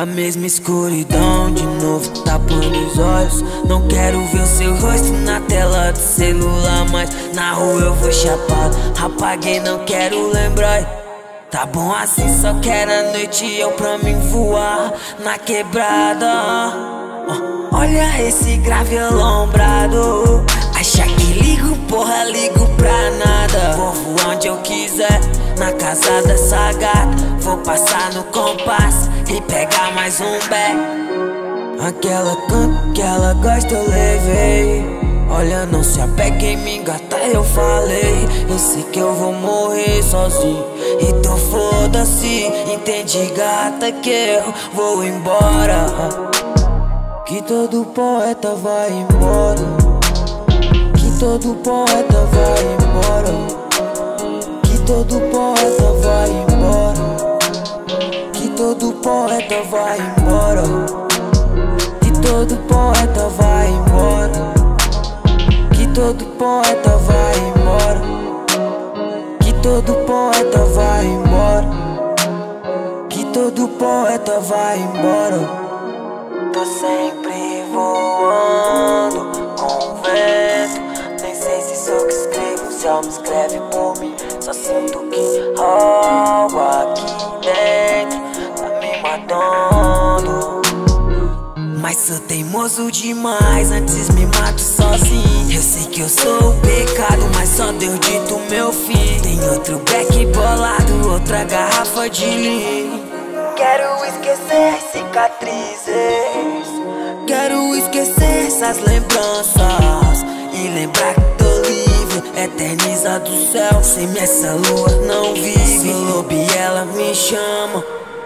mesma escuridão de novo tapando os olhos. Não quero ver o seu rosto na tela do celular, mas na rua eu vou chapado. Apaguei, não quero lembrar. Tá bom assim, só quero a noite e eu pra mim voar na quebrada. Olha esse grave alombrado. Acha que ligo, porra, ligo pra nada. Vou voar onde eu quiser, na casa dessa gata. Vou passar no compasso e pegar mais um beck. Aquela canta que ela gosta eu levei. Olha, não se apega em mim, gata, eu falei. Eu sei que eu vou morrer sozinho, então foda-se. Entende, gata, que eu vou embora. Que todo poeta vai embora. Que todo poeta vai embora. Que todo poeta vai embora. Que todo poeta vai embora. Que todo poeta vai embora. Que todo poeta vai embora. Que todo poeta vai embora. Que todo poeta vai embora. Tô sempre voando com o vento. Nem sei se sou que escrevo, se alma escreve por mim. Só sinto que algo aqui dentro tá me matando. Mas sou teimoso demais, antes me mato sozinho. Eu sei que eu sou o pecado, mas só Deus dito meu fim. Tem outro beck bolado, outra garrafa de lean. Quero esquecer as cicatrizes. Quero esquecer essas lembranças e lembrar que tô livre, eterniza do céu. Sem mim essa lua não vive. Sou lobo e ela me chama.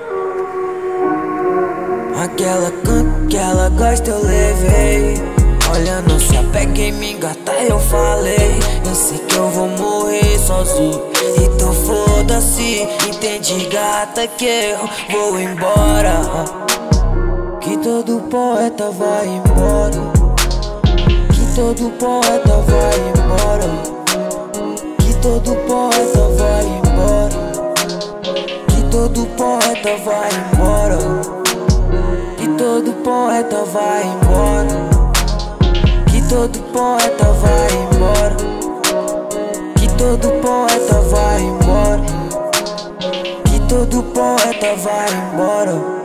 Aquela canta que ela gosta eu levei. Olha, não se apega em mim, gata, eu falei. Eu sei que eu vou morrer sozinho, então foda-se. Entende, gata, que eu vou embora. Que todo poeta vai embora. Que todo poeta vai embora. Que todo poeta vai embora. Que todo poeta vai embora. Que todo poeta vai embora. Que todo poeta vai embora. Que todo poeta vai embora. Que todo poeta vai embora.